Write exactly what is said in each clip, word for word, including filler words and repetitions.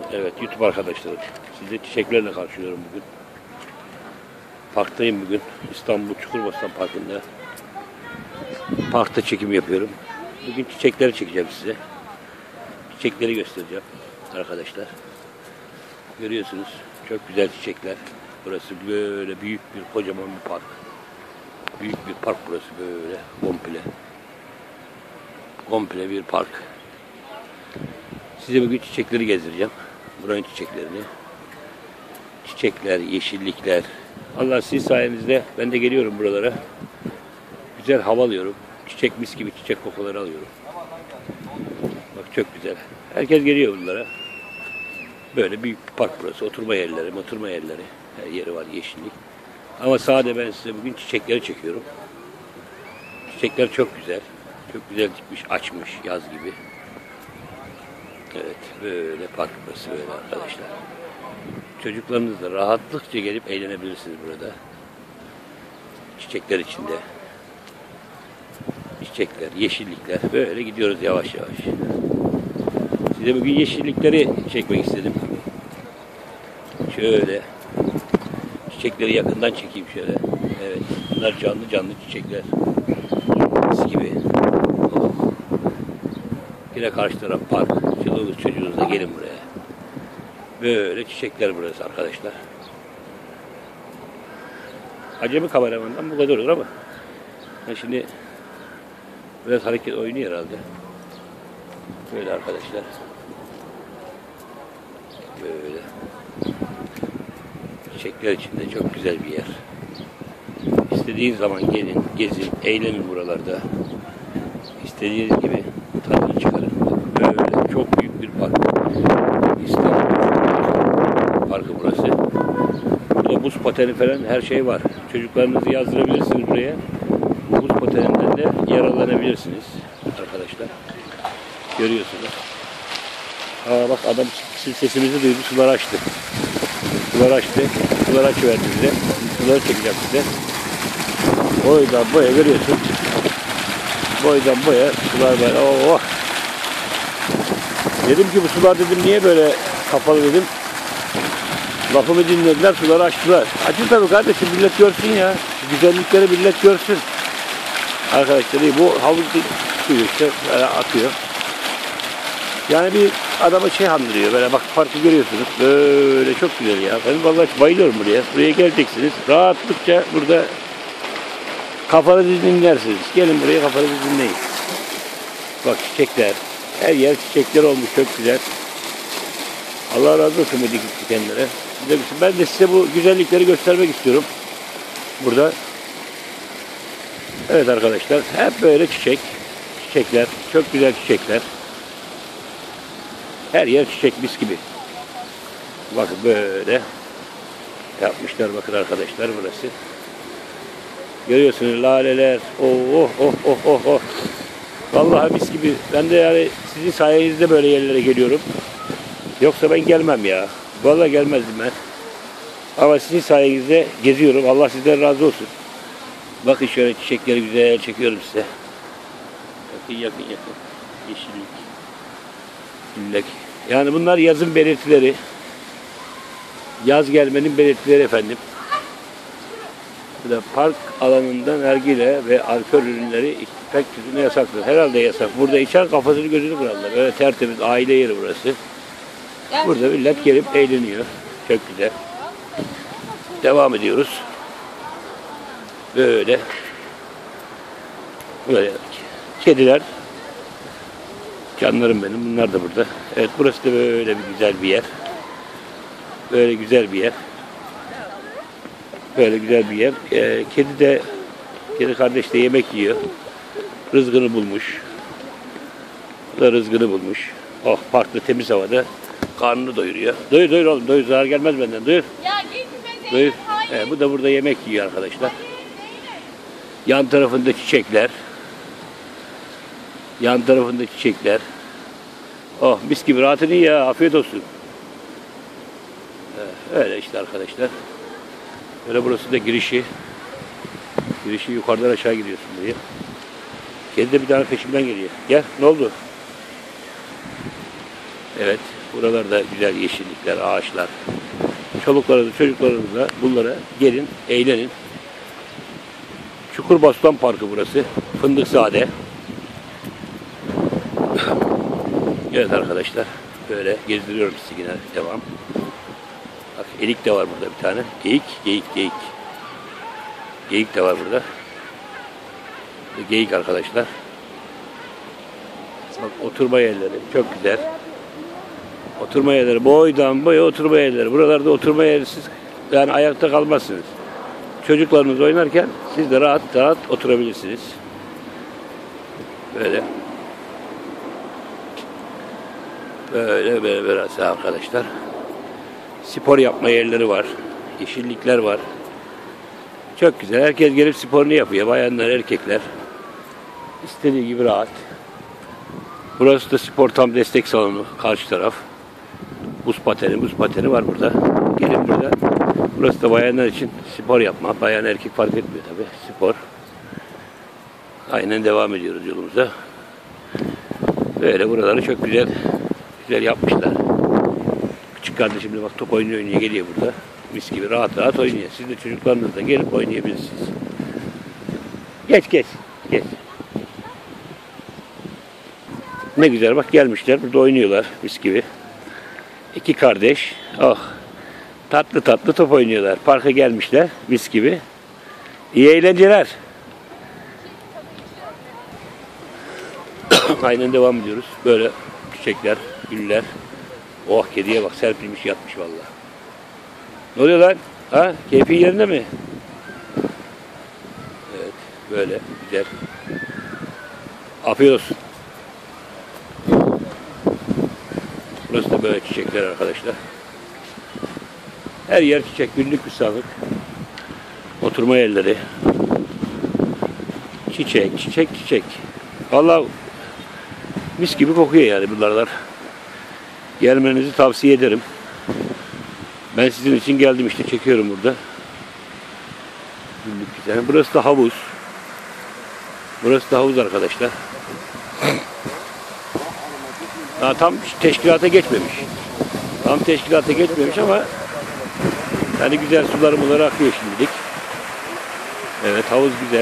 Evet, YouTube arkadaşlarım. Sizi çiçeklerle karşılıyorum bugün. Parktayım bugün. İstanbul Çukurbastan Parkı'nda. Parkta çekim yapıyorum. Bugün çiçekleri çekeceğim size. Çiçekleri göstereceğim arkadaşlar. Görüyorsunuz. Çok güzel çiçekler. Burası böyle büyük bir, kocaman bir park. Büyük bir park burası böyle. Komple. Komple bir park. Size bugün çiçekleri gezdireceğim. Buranın çiçeklerini. Çiçekler, yeşillikler. Allah sizin sayenizde ben de geliyorum buralara. Güzel hava alıyorum. Çiçek mis gibi çiçek kokuları alıyorum. Bak çok güzel. Herkes geliyor bunlara. Böyle büyük bir park burası. Oturma yerleri, oturma yerleri. Her yeri var, yeşillik. Ama sade ben size bugün çiçekleri çekiyorum. Çiçekler çok güzel. Çok güzel dikmiş, açmış yaz gibi. Evet, böyle park burası böyle arkadaşlar. Çocuklarınızla rahatlıkça gelip eğlenebilirsiniz burada. Çiçekler içinde. Çiçekler, yeşillikler. Böyle gidiyoruz yavaş yavaş. Size bugün yeşillikleri çekmek istedim. Şöyle. Çiçekleri yakından çekeyim şöyle. Evet, bunlar canlı canlı çiçekler. Mis gibi. Oh. Yine karşı taraf park. Çoluğunuz çocuğunuzla gelin buraya. Böyle çiçekler burası arkadaşlar. Acemi kameramandan bu kadar olur ama ben şimdi biraz hareket oynuyor herhalde. Böyle arkadaşlar. Böyle. Çiçekler içinde çok güzel bir yer. İstediğiniz zaman gelin, gezin, eğlenin buralarda. İstediğiniz gibi tadını çıkarın. Böyle çok büyük bir park. İstanbul Parkı burası. Burada buz pateni falan her şey var. Çocuklarınızı yazdırabilirsiniz buraya. Bu buz pateninden de yararlanabilirsiniz arkadaşlar. Görüyorsunuz. Aa bak adam sesimizi duydu, sular açtı. Sular açtı. Sular açıverdi bize. Suları çekeceğim size. Boydan boya görüyorsun. Boydan boya sular var. Oh. Dedim ki bu sular dedim niye böyle kapalı dedim. Lafımı dinlediler, suları açtılar. Açın tabii kardeşim, millet görsün ya. Şu güzellikleri millet görsün. Arkadaşlar iyi, bu havuz suyu işte böyle akıyor. Yani bir adama şey andırıyor, böyle bak parkı görüyorsunuz. Böyle çok güzel ya. Ben vallahi bayılıyorum buraya. Buraya geleceksiniz. Rahatlıkça burada kafanızı dinlersiniz. Gelin buraya, kafanızı dinleyin. Bak çiçekler. Her yer çiçekler olmuş, çok güzel. Allah razı olsun bu dikip dikenlere. Ben de size bu güzellikleri göstermek istiyorum. Burada. Evet arkadaşlar, hep böyle çiçek. Çiçekler, çok güzel çiçekler. Her yer çiçek mis gibi. Bakın böyle yapmışlar bakın arkadaşlar burası. Görüyorsunuz laleler. Oh oh oh oh oh oh. Vallahi mis gibi. Ben de yani sizin sayenizde böyle yerlere geliyorum. Yoksa ben gelmem ya. Vallahi gelmezdim ben. Ama sizin sayenizde geziyorum. Allah sizden razı olsun. Bakın şöyle çiçekleri güzel çekiyorum size. Yakın yakın yakın. Yeşillik. Güllek. Yani bunlar yazın belirtileri. Yaz gelmenin belirtileri efendim. Burada park alanında nargile ve alkol ürünleri pek tütüne yasaktır. Herhalde yasak. Burada içer kafasını gözünü kırarlar. Böyle tertemiz aile yeri burası. Burada millet gelip eğleniyor. Çok güzel. Devam ediyoruz. Böyle. Böyle kediler. Canlarım benim. Bunlar da burada. Evet burası da böyle bir güzel bir yer. Böyle güzel bir yer. Böyle güzel bir yer. Ee, kedi de kedi kardeş de yemek yiyor. Rızgını bulmuş. Bu da rızgını bulmuş. Oh parkta temiz havada karnını doyuruyor. Doyur doyur oğlum doyur. Zarar gelmez benden. Doyur. Ya gitme. Doyur. Evet, bu da burada yemek yiyor arkadaşlar. Yan tarafında çiçekler. Yan tarafında çiçekler. Oh mis gibi rahatını iyi ya. Afiyet olsun. Evet, öyle işte arkadaşlar. Böyle burası da girişi. Girişi yukarıdan aşağı gidiyorsun buraya. Kedi de bir tane peşimden geliyor. Gel ne oldu? Evet. Buralarda güzel yeşillikler, ağaçlar. Çoluklarınızı, çocuklarınızla bunlara gelin, eğlenin. Çukurbostan Parkı burası. Fındıkzade. Evet arkadaşlar. Böyle gezdiriyorum sizi yine. Devam. Bak elik de var burada bir tane. Geyik, geyik, geyik. Geyik de var burada. Geyik arkadaşlar. Bak oturma yerleri çok güzel. Oturma yerleri boydan boya oturma yerleri. Buralarda oturma yersiz yani ayakta kalmazsınız. Çocuklarınız oynarken siz de rahat rahat oturabilirsiniz. Böyle. Böyle böyle böyle arkadaşlar. Spor yapma yerleri var. Yeşillikler var. Çok güzel. Herkes gelip sporunu yapıyor. Bayanlar, erkekler. İstediği gibi rahat. Burası da spor tam destek salonu. Karşı taraf. Buz pateni, buz pateni var burada. Gelin burada. Burası da bayanlar için spor yapma. Bayan erkek fark etmiyor tabi. Spor. Aynen devam ediyoruz yolumuza. Böyle buraları çok güzel güzel yapmışlar. Küçük kardeşim de bak top oynuyor oynuyor geliyor burada. Mis gibi rahat rahat oynuyor. Siz de çocuklarınızla gelip oynayabilirsiniz. Geç geç. Geç. Ne güzel bak gelmişler. Burada oynuyorlar mis gibi. İki kardeş. Oh. Tatlı tatlı top oynuyorlar. Parka gelmişler mis gibi. İyi eğlenceler. Aynen devam ediyoruz. Böyle çiçekler, güller. Oh kediye bak serpilmiş yatmış vallahi. Ne oluyor lan? Ha? Keyfin yerinde mi? Evet. Böyle güzel. Afiyet olsun. Burası da böyle çiçekler arkadaşlar. Her yer çiçek. Günlük misafir. Oturma yerleri. Çiçek, çiçek, çiçek. Vallahi mis gibi kokuyor yani bunlardan. Gelmenizi tavsiye ederim. Ben sizin için geldim işte çekiyorum burada. Yani burası da havuz. Burası da havuz arkadaşlar. Daha tam teşkilata geçmemiş. Tam teşkilata geçmemiş ama yani güzel suları muları akıyor şimdilik. Evet havuz güzel.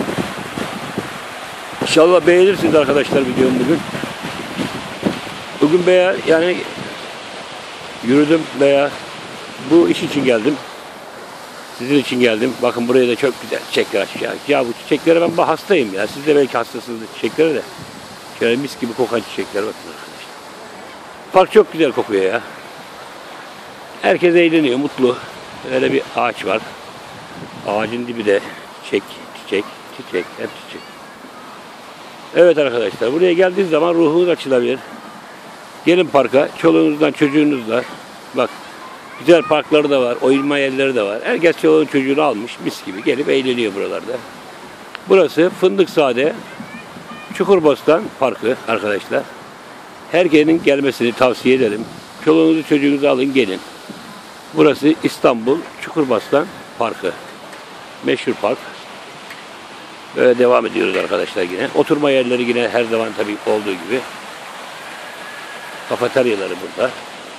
İnşallah beğenirsiniz arkadaşlar videomu bugün. Bugün veya yani yürüdüm veya bu iş için geldim. Sizin için geldim. Bakın buraya da çok güzel çiçekler açmış. Ya. ya bu çiçeklere ben hastayım ya. Siz de belki hastasınız çiçeklere de. Şöyle mis gibi kokan çiçekler bakın arkadaşlar. Park çok güzel kokuyor ya. Herkes eğleniyor, mutlu. Öyle bir ağaç var. Ağacın dibi de çiçek, çiçek, çiçek, hep çiçek. Evet arkadaşlar, buraya geldiğiniz zaman ruhunuz açılabilir. Gelin parka, çoluğunuzdan, çocuğunuzla. Bak, güzel parkları da var, oyunma yerleri de var. Herkes çoluğun çocuğunu almış, mis gibi gelip eğleniyor buralarda. Burası Fındıkzade Çukurbostan Parkı arkadaşlar. Herkesin gelmesini tavsiye ederim. Çoluğunuzu çocuğunuzu alın gelin. Burası İstanbul Çukurbostan Parkı. Meşhur park. Böyle devam ediyoruz arkadaşlar yine. Oturma yerleri yine her zaman tabii olduğu gibi. Kafeteryaları burada.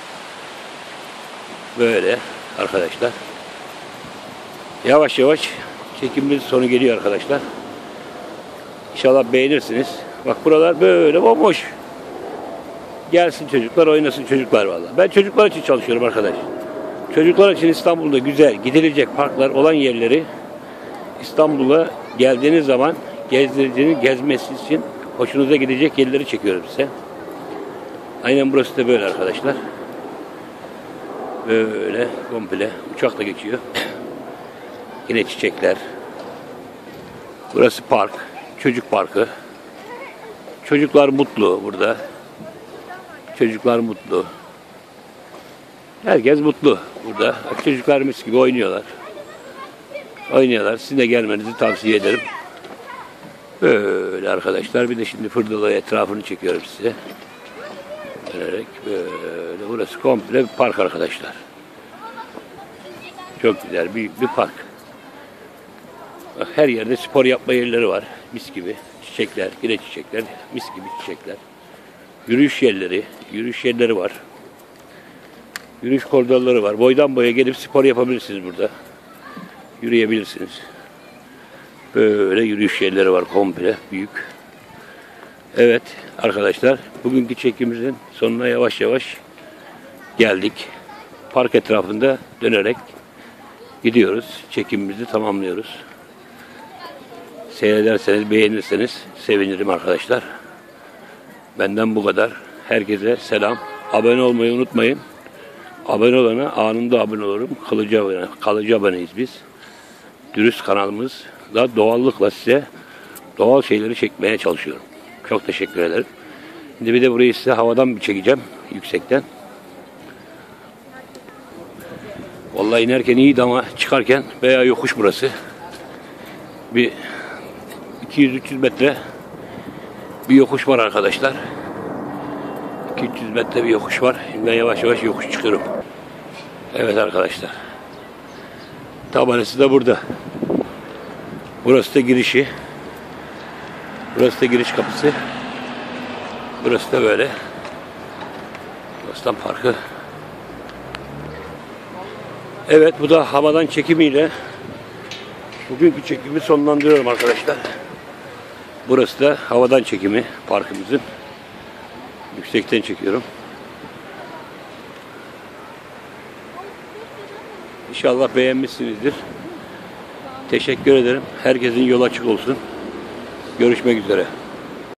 Böyle arkadaşlar. Yavaş yavaş çekimimiz sonu geliyor arkadaşlar. İnşallah beğenirsiniz. Bak buralar böyle bomboş. Gelsin çocuklar oynasın çocuklar vallahi. Ben çocuklar için çalışıyorum arkadaş. Çocuklar için İstanbul'da güzel gidilecek parklar olan yerleri İstanbul'a geldiğiniz zaman gezdirdiğiniz gezmesi için hoşunuza gidecek yerleri çekiyorum size. Aynen burası da böyle arkadaşlar. Böyle komple uçak da geçiyor. Yine çiçekler. Burası park. Çocuk parkı. Çocuklar mutlu burada. Çocuklar mutlu. Herkes mutlu burada. Çocuklar mis gibi oynuyorlar. Oynuyorlar. Sizin de gelmenizi tavsiye ederim. Böyle arkadaşlar. Bir de şimdi Fırdalı etrafını çekiyorum size. Dönerek böyle. Burası komple bir park arkadaşlar. Çok güzel. Büyük bir park. Bak her yerde spor yapma yerleri var. Mis gibi. Çiçekler. Yine çiçekler. Mis gibi çiçekler. Yürüyüş yerleri. Yürüyüş yerleri var. Yürüyüş koridorları var. Boydan boya gelip spor yapabilirsiniz burada. Yürüyebilirsiniz. Böyle yürüyüş yerleri var komple büyük. Evet arkadaşlar, bugünkü çekimimizin sonuna yavaş yavaş geldik. Park etrafında dönerek gidiyoruz. Çekimimizi tamamlıyoruz. Seyrederseniz, beğenirseniz sevinirim arkadaşlar. Benden bu kadar. Herkese selam. Abone olmayı unutmayın. Abone olana anında abone olurum. Kalıcı abone, kalıcı aboneyiz biz. Dürüst kanalımızda doğallıkla size doğal şeyleri çekmeye çalışıyorum. Çok teşekkür ederim. Şimdi bir de burayı size havadan bir çekeceğim. Yüksekten. Vallahi inerken iyiydi ama çıkarken bayağı yokuş burası. Bir iki yüz üç yüz metre bir yokuş var arkadaşlar. iki üç yüz metre bir yokuş var. Şimdi ben yavaş yavaş yokuş çıkıyorum. Evet arkadaşlar. Tabelası da burada. Burası da girişi. Burası da giriş kapısı. Burası da böyle. Aslan Parkı. Evet, bu da havadan çekimiyle bugünkü çekimi sonlandırıyorum arkadaşlar. Burası da havadan çekimi parkımızın. Yüksekten çekiyorum. İnşallah beğenmişsinizdir. Teşekkür ederim. Herkesin yolu açık olsun. Görüşmek üzere.